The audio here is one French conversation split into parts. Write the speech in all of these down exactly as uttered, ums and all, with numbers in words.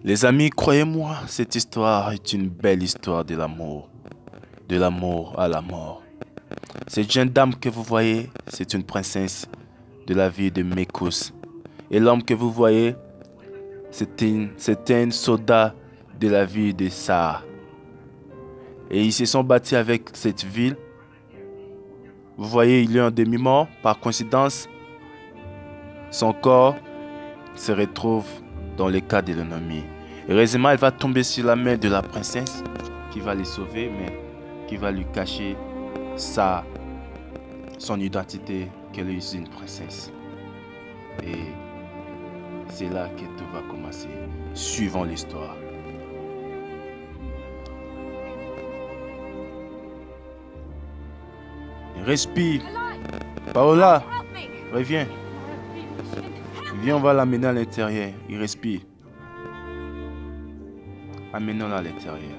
Les amis, croyez-moi, cette histoire est une belle histoire de l'amour. De l'amour à la mort. Cette jeune dame que vous voyez, c'est une princesse de la ville de Mekos. Et l'homme que vous voyez, c'était un soldat de la ville de Saa. Et ils se sont battus avec cette ville. Vous voyez, il est en demi-mort. Par coïncidence, son corps se retrouve dans le cas de l'ennemi. Heureusement, elle va tomber sur la main de la princesse qui va les sauver, mais qui va lui cacher sa, son identité, qu'elle est une princesse. Et c'est là que tout va commencer, suivant l'histoire. Respire. Paola, reviens. Viens, on va l'amener à l'intérieur. Il respire. Amenons-la à l'intérieur.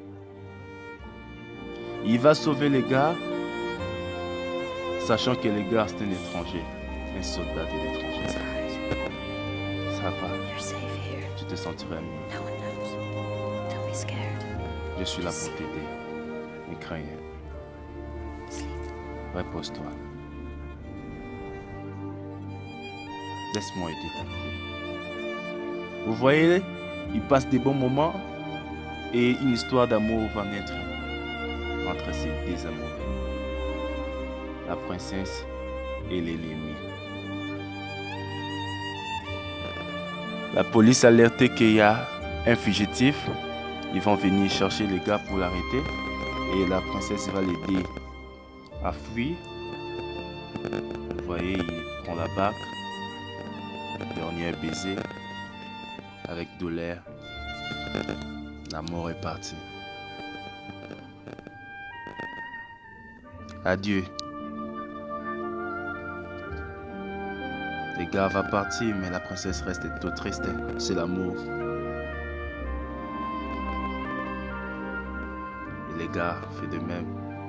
Il va sauver les gars, sachant que les gars, c'est un étranger. Un soldat de l'étranger. Ça va. Tu te sentiras mieux. Je suis là pour t'aider. Ne crains rien. Repose-toi. Laisse-moi aider ta vie. Vous voyez, il passe des bons moments et une histoire d'amour va naître entre ces deux amoureux. La princesse et l'ennemi. La police a alerté qu'il y a un fugitif. Ils vont venir chercher les gars pour l'arrêter et la princesse va l'aider à fuir. Vous voyez, il prend la bague. Dernier baiser. Avec douleur. L'amour est parti. Adieu. Les gars vont partir, mais la princesse reste tout triste. C'est l'amour. Et les gars font de même.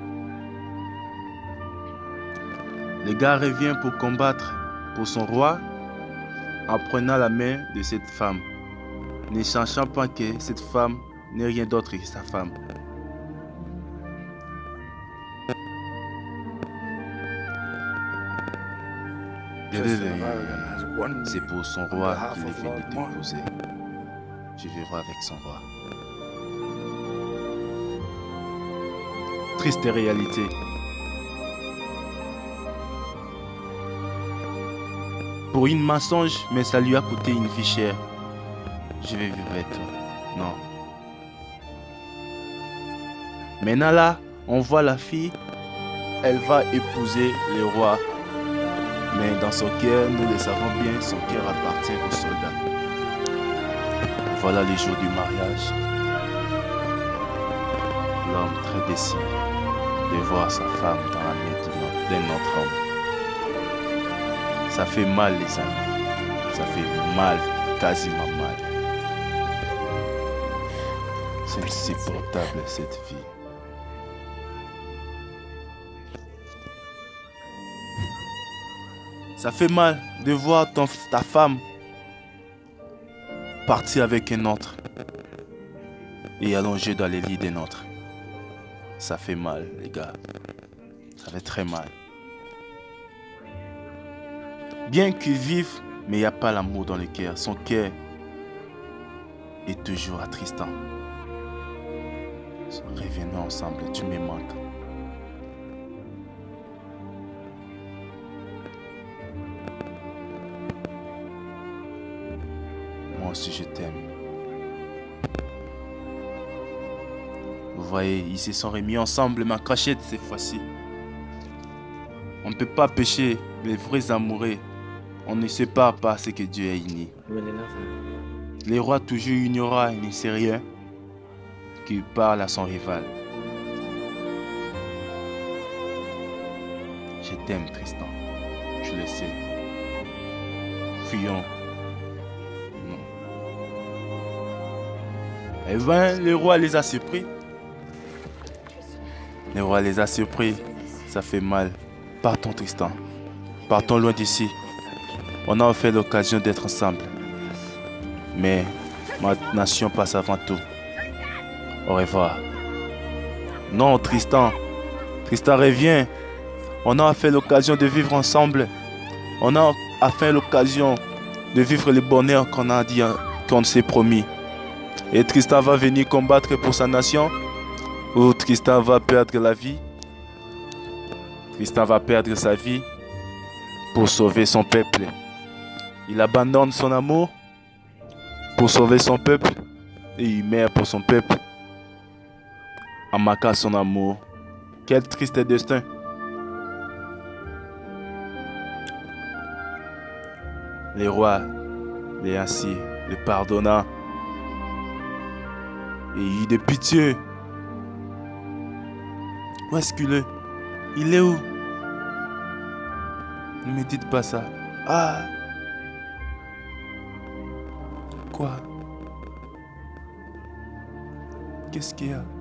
Le gars revient pour combattre pour son roi en prenant la main de cette femme, ne sachant pas que cette femme n'est rien d'autre que sa femme. C'est pour son roi qu'il est venu t'épouser. Je vivrai avec son roi. Triste réalité. Pour une mensonge, mais ça lui a coûté une vie chère. Je vais vivre avec toi. Non. Maintenant là, on voit la fille. Elle va épouser le roi. Mais dans son cœur, nous le savons bien, son cœur appartient au soldat. Voilà les jours du mariage. L'homme très déçu de voir sa femme dans la main d'un autre homme. Ça fait mal, les amis. Ça fait mal, quasiment mal. C'est insupportable, cette vie. Ça fait mal de voir ton, ta femme partir avec un autre et allonger dans les lits d'un autre. Ça fait mal, les gars. Ça fait très mal. Bien qu'ils vivent, mais il n'y a pas l'amour dans le cœur. Son cœur est toujours attristant. Revenons ensemble, tu me manques. Moi aussi je t'aime. Vous voyez, ils se sont remis ensemble, ma cachette cette fois-ci. On ne peut pas pécher les vrais amoureux. On ne sépare pas ce que Dieu a uni. Le roi toujours ignora un Assyrien qui parle à son rival. Je t'aime, Tristan. Je le sais. Fuyons. Non. Et bien, le roi les a surpris. Le roi les a surpris. Ça fait mal. Partons, Tristan. Partons loin d'ici. On a fait l'occasion d'être ensemble. Mais Ma nation passe avant tout. Au revoir. Non, Tristan. Tristan, reviens. On a fait l'occasion de vivre ensemble. On a fait l'occasion de vivre le bonheur qu'on a dit, qu'on s'est promis. Et Tristan va venir combattre pour sa nation, ou Tristan va perdre la vie. Tristan va perdre sa vie pour sauver son peuple. Il abandonne son amour pour sauver son peuple et il meurt pour son peuple en marquant son amour. Quel triste destin. Les rois, les ainsi, les pardonnants et il de pitié. Où est-ce qu'il est? Il est où? Ne me dites pas ça. Ah! Quoi? Qu'est-ce qu'il y a?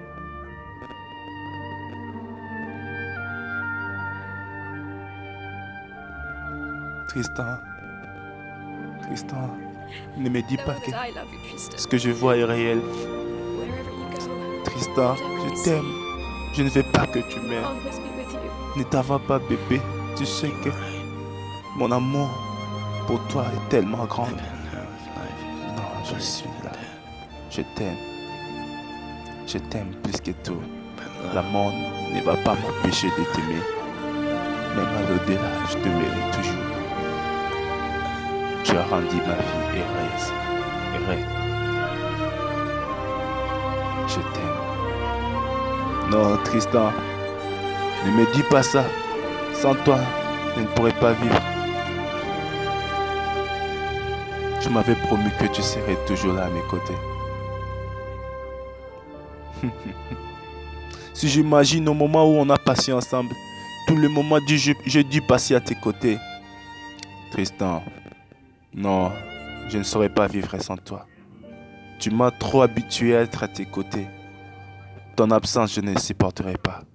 Tristan. Tristan. Ne me dis pas que ce que je vois est réel. Tristan, je t'aime. Je ne veux pas que tu meurs. Ne t'en va pas, bébé. Tu sais que mon amour pour toi est tellement grand. Non, je suis là. Je t'aime. Je t'aime plus que tout. La mort ne va pas m'empêcher de t'aimer. Même à l'au-delà, je t'aimerai toujours. Tu as rendu ma vie heureuse. Heureuse. Je t'aime. Non, Tristan, ne me dis pas ça. Sans toi, je ne pourrais pas vivre. Tu m'avais promis que tu serais toujours là à mes côtés. Si j'imagine au moment où on a passé ensemble, tous les moments du jeu, j'ai dû passer à tes côtés. Tristan, non, je ne saurais pas vivre sans toi. Tu m'as trop habitué à être à tes côtés. Ton absence, je ne supporterai pas.